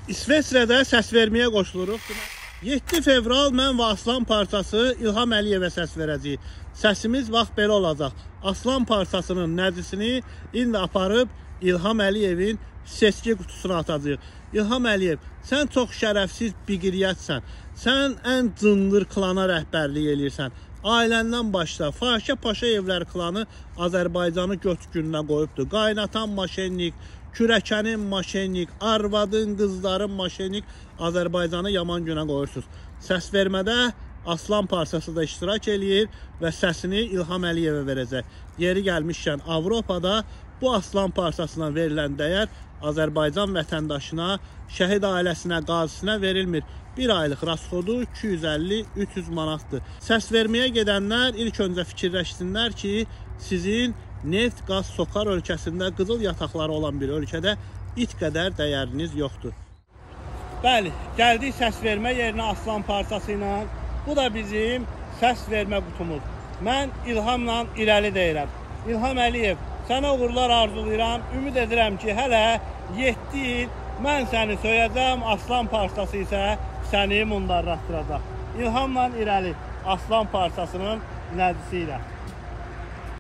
İsveçrədə səs verməyə qoşuluruq. 7 fevral mən və Aslan parçası İlham Əliyevə səs verəcəyik. Səsimiz bax belə olacaq. Aslan parçasının nəzisini indi aparıb İlham Əliyevin seçki qutusuna atacağıq. İlham Əliyev, sən çox şərəfsiz biqiriyyətsən. Sən ən cındır klana rəhbərlik eləyirsən. Ailəndən başla, Fahişə Paşayevlər klanı Azərbaycanı göt gününə qoyubdur. Qaynatan maşennik, kürəkənin maşennik, arvadın, qızların maşennik Azərbaycanı yaman günə qoyursunuz. Səs vermədə Aslan parçası da iştirak eləyir və səsini İlham Əliyevə verəcək. Yeri gəlmişkən Avropada bu Aslan parçasına verilən dəyər Azərbaycan vətəndaşına, şəhid ailəsinə, qazisinə verilmir. Bir aylıq rasxodu 250-300 manatdır. Səs verməyə gedənlər ilk öncə fikirləşsinlər ki, sizin neft, qaz, Sokar ölkəsində qızıl yataqları olan bir ölkədə it qədər dəyəriniz yoxdur. Bəli, gəldik səs vermə yerinə Aslan parçası ilə. Bu da bizim səs vermə qutumuz. Mən İlhamla irəli deyirəm. İlham Əliyev, sənə uğurlar arzulayıram. Ümid edirəm ki, hələ 7 il mən səni söyəcəm, Aslan parçası isə səni mundarlatdıracaq. İlhamla irəli Aslan parçasının nəzisi ilə.